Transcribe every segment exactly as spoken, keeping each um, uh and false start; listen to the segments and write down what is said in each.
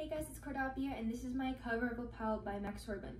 Hey guys, it's Kordapia, and this is my cover of Opaw by Surban.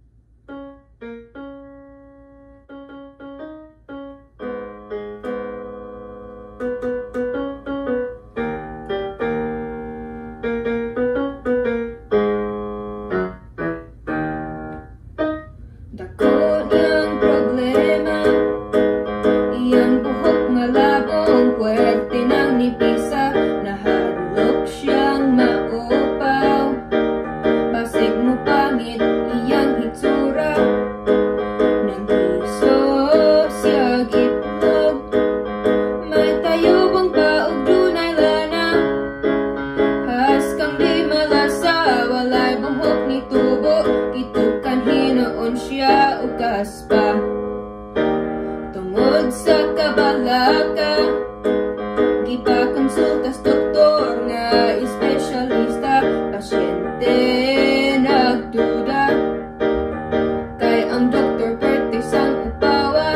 Dako niyang problema, iyang buhok malabong, puwerte ng nipisa, nahadlok siyang maupaw. Basig mo pangit, iyang hitsura, nang iso siya gitlog. May tayubong paog dunay lana, has kang di malasa, walay buhok ni tubo, kitukan hinoon siya o kaspa. Tungod sa kabalaka, gipakonsultas doktor nga espesyalista, pasyente nagduda, kay ang doktor pertis ang upawa.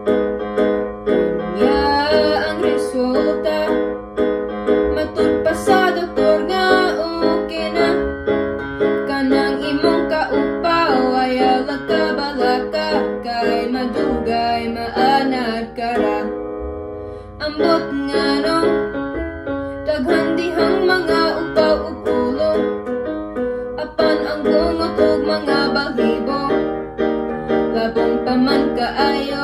Unya ang resulta, matud pa sa doktor nga okay na, kanang imong kaupaw ayaw lang kabalaka, kay madugay maanad kara. Ambot nga no, daghan dihang mga upaw ug ulo, apan ang bungot ug mga balhibo, labong pa man kaayo.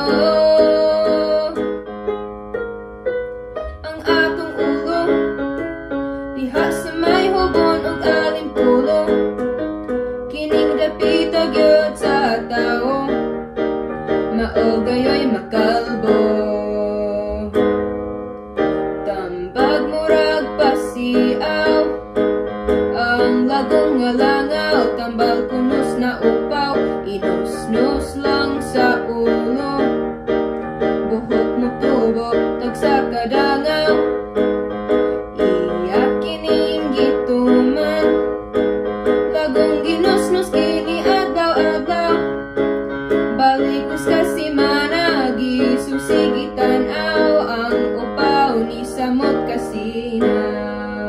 Ang atong ulo, diha sa may hubon ug alimpulo, kining dapita gyud sa tao, mao gayoy makalbo. Tambag murag pasiaw, ang lagong nga langaw, tambal kunos na upaw, inus-nus lang sa ulo, buhok mo tubo, tag sa kadangaw. Iyak kining gituman, lagong ginus-nus kini adlaw-adlaw, balikos ka simana, gisusigitan aw, ang upaw ni samot kasinaw.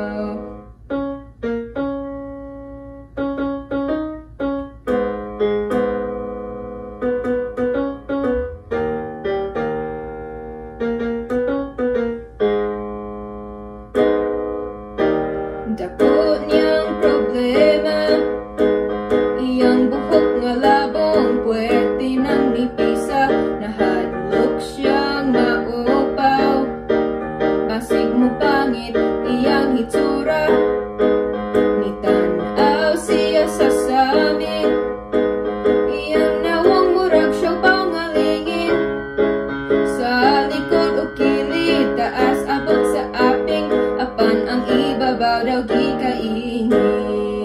Dako niyang problema, iyang buhok nga labong, puwerte ng nipisa, nahadlok siyang maupaw. Basig mo pangit, iyang hitsura, nitanaw siya sa samin, iyang nawang murag siyang pangalingin, sa likod o kilid, taas abot sa aping, apan ang ibabaw daw di kaingin.